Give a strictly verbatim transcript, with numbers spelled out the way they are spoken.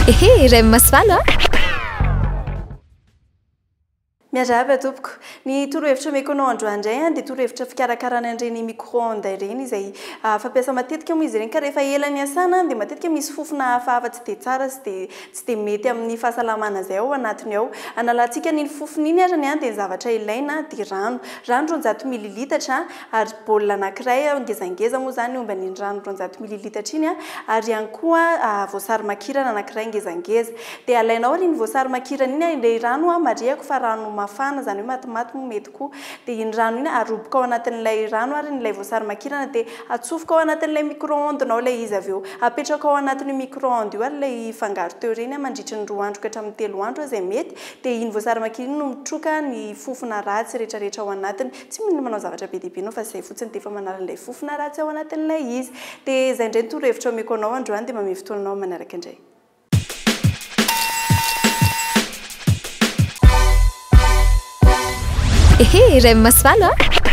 Ehe, RAIM masvala. Miazava tompoko ny torohevitra meko anao androandray dia torohevitra fikarakarana an'ireny micro-ondes ireny izay fampiasa matetika moa izy ireny ka rehefa ela ny asana dia matetika misy fofona hafahafa tsy dia tsara sy dia tsy dia mety amin'ny fahasalamana izay ao anatiny ao. Analantsika ny fofona iny arany dia zavatra ilaina dia rano rano roanjato mililitatra ary baolina anankiray ngezangeza moa zany omba ny rano roanjato mililitatra iny ary ihany koa voasary makirana anankiray ngezangeza dia alainao ary ny voasary makirana iny ilay rano mariako fa rano mafana zany hoe matimaty mo mety koa dia iny rano iny aroboka ao anatin'ilay rano ary n'ilay voasary makirana dia atsofoka ao anatin'ilay micro-ondes nao ilay izy avy eo apetraka ao anatin'ny micro-ondes io ary ilay fangaro teo ireny mandritra ny roa andro ka hatramin'ny telo andro izay mety dia iny voasary makirana no mitroka ny fofona ratsy rehetrarehetra ao anatiny tsy mila manao zavatra be dia be anao fa izay fotsiny dia efa manala n'ilay fofona ratsy ao anatin'ilay izy dia izay indray ny torohevitra omeko anao androany dia mamay fotoananao manaraka indray. Ehe, RAIM masvala.